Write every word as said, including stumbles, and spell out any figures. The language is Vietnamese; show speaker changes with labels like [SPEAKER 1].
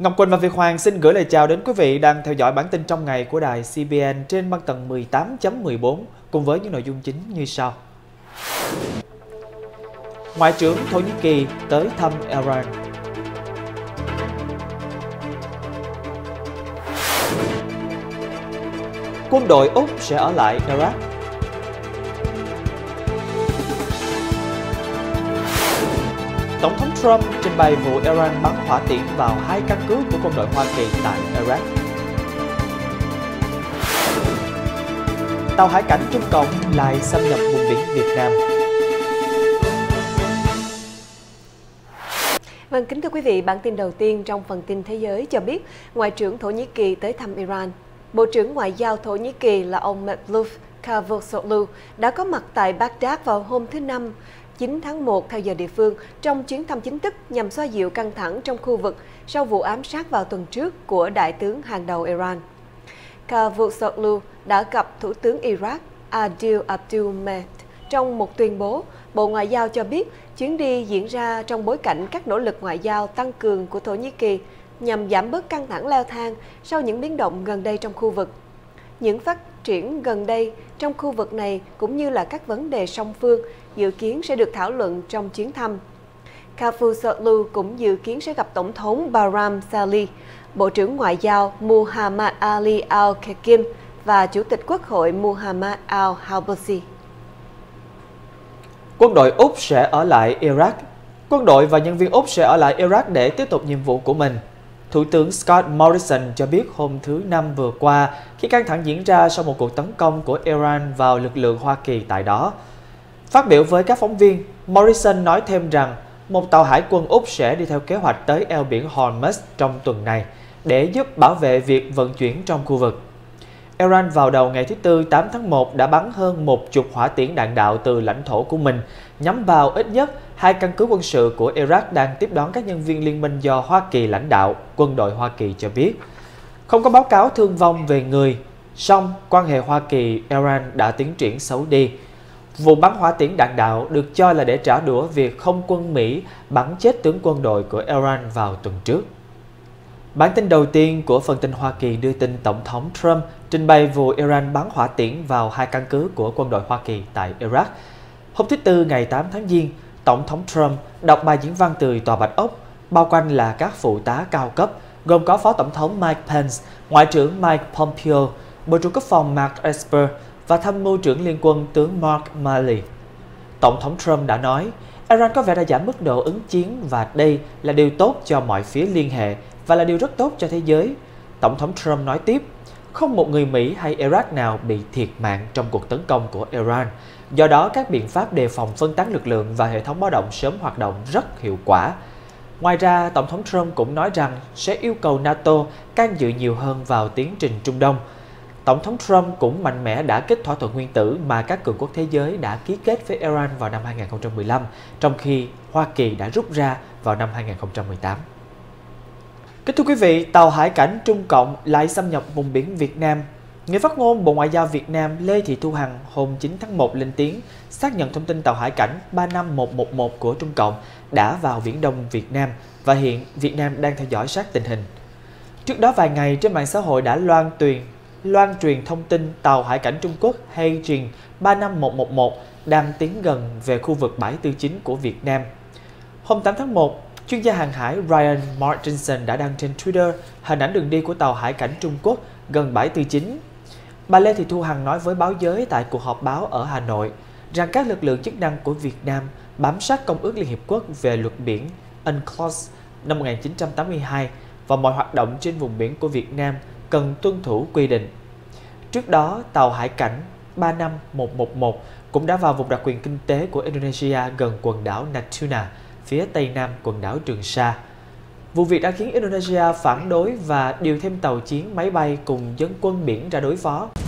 [SPEAKER 1] Ngọc Quỳnh và Việt Hoàng xin gửi lời chào đến quý vị đang theo dõi bản tin trong ngày của đài xê bê en trên băng tần mười tám chấm mười bốn cùng với những nội dung chính như sau. Ngoại trưởng Thổ Nhĩ Kỳ tới thăm Iran. Quân đội Úc sẽ ở lại Iraq. Tổng thống Trump trình bày vụ Iran bắn hỏa tiễn vào hai căn cứ của quân đội Hoa Kỳ tại Iraq. Tàu hải cảnh Trung Cộng lại xâm nhập vùng biển Việt Nam.
[SPEAKER 2] Vâng, kính thưa quý vị, bản tin đầu tiên trong phần tin thế giới cho biết Ngoại trưởng Thổ Nhĩ Kỳ tới thăm Iran. Bộ trưởng Ngoại giao Thổ Nhĩ Kỳ là ông Mevlut Cavusoglu đã có mặt tại Baghdad vào hôm thứ Năm, chín tháng một theo giờ địa phương, trong chuyến thăm chính thức nhằm xoa dịu căng thẳng trong khu vực sau vụ ám sát vào tuần trước của đại tướng hàng đầu Iran. Cavusoglu đã gặp Thủ tướng Iraq Adil Abdul Mahdi. Trong một tuyên bố, Bộ Ngoại giao cho biết chuyến đi diễn ra trong bối cảnh các nỗ lực ngoại giao tăng cường của Thổ Nhĩ Kỳ nhằm giảm bớt căng thẳng leo thang sau những biến động gần đây trong khu vực. Những phát triển gần đây trong khu vực này cũng như là các vấn đề song phương dự kiến sẽ được thảo luận trong chuyến thăm. Cavusoglu cũng dự kiến sẽ gặp Tổng thống Barham Salih, Bộ trưởng Ngoại giao Muhammad Ali Al-Khakim và Chủ tịch Quốc hội Muhammad Al-Halbousi.
[SPEAKER 1] Quân đội Úc sẽ ở lại Iraq. Quân đội và nhân viên Úc sẽ ở lại Iraq để tiếp tục nhiệm vụ của mình. Thủ tướng Scott Morrison cho biết hôm thứ Năm vừa qua khi căng thẳng diễn ra sau một cuộc tấn công của Iran vào lực lượng Hoa Kỳ tại đó. Phát biểu với các phóng viên, Morrison nói thêm rằng một tàu hải quân Úc sẽ đi theo kế hoạch tới eo biển Hormuz trong tuần này để giúp bảo vệ việc vận chuyển trong khu vực. Iran vào đầu ngày thứ Tư tám tháng một đã bắn hơn một chục hỏa tiễn đạn đạo từ lãnh thổ của mình, nhắm vào ít nhất hai căn cứ quân sự của Iraq đang tiếp đón các nhân viên liên minh do Hoa Kỳ lãnh đạo, quân đội Hoa Kỳ cho biết. Không có báo cáo thương vong về người, song quan hệ Hoa Kỳ-Iran đã tiến triển xấu đi. Vụ bắn hỏa tiễn đạn đạo được cho là để trả đũa việc không quân Mỹ bắn chết tướng quân đội của Iran vào tuần trước. Bản tin đầu tiên của phần tin Hoa Kỳ đưa tin Tổng thống Trump trình bày vụ Iran bắn hỏa tiễn vào hai căn cứ của quân đội Hoa Kỳ tại Iraq. Hôm thứ Tư ngày tám tháng Giêng, Tổng thống Trump đọc bài diễn văn từ Tòa Bạch Ốc, bao quanh là các phụ tá cao cấp, gồm có Phó Tổng thống Mike Pence, Ngoại trưởng Mike Pompeo, Bộ trưởng Quốc phòng Mark Esper và Tham mưu trưởng Liên quân tướng Mark Milley. Tổng thống Trump đã nói, Iran có vẻ đã giảm mức độ ứng chiến và đây là điều tốt cho mọi phía liên hệ và là điều rất tốt cho thế giới. Tổng thống Trump nói tiếp, không một người Mỹ hay Iraq nào bị thiệt mạng trong cuộc tấn công của Iran. Do đó, các biện pháp đề phòng phân tán lực lượng và hệ thống báo động sớm hoạt động rất hiệu quả. Ngoài ra, Tổng thống Trump cũng nói rằng sẽ yêu cầu NATO can dự nhiều hơn vào tiến trình Trung Đông. Tổng thống Trump cũng mạnh mẽ đã kích thỏa thuận nguyên tử mà các cường quốc thế giới đã ký kết với Iran vào năm hai nghìn không trăm mười lăm, trong khi Hoa Kỳ đã rút ra vào năm hai nghìn không trăm mười tám. Kính thưa quý vị, tàu hải cảnh Trung Cộng lại xâm nhập vùng biển Việt Nam. Người phát ngôn Bộ Ngoại giao Việt Nam Lê Thị Thu Hằng hôm chín tháng một lên tiếng xác nhận thông tin tàu hải cảnh ba năm một một một của Trung Cộng đã vào Biển Đông Việt Nam và hiện Việt Nam đang theo dõi sát tình hình. Trước đó vài ngày trên mạng xã hội đã loan truyền loan truyền thông tin tàu hải cảnh Trung Quốc Heijin ba năm một một một đang tiến gần về khu vực bãi tư chính của Việt Nam. Hôm tám tháng một, chuyên gia hàng hải Ryan Martinson đã đăng trên Twitter hình ảnh đường đi của tàu hải cảnh Trung Quốc gần bãi tư chính. Bà Lê Thị Thu Hằng nói với báo giới tại cuộc họp báo ở Hà Nội rằng các lực lượng chức năng của Việt Nam bám sát Công ước Liên Hiệp Quốc về luật biển UNCLOS năm một nghìn chín trăm tám mươi hai và mọi hoạt động trên vùng biển của Việt Nam cần tuân thủ quy định. Trước đó, tàu hải cảnh ba năm một một một cũng đã vào vùng đặc quyền kinh tế của Indonesia gần quần đảo Natuna, phía tây nam quần đảo Trường Sa. Vụ việc đã khiến Indonesia phản đối và điều thêm tàu chiến, máy bay cùng dân quân biển ra đối phó.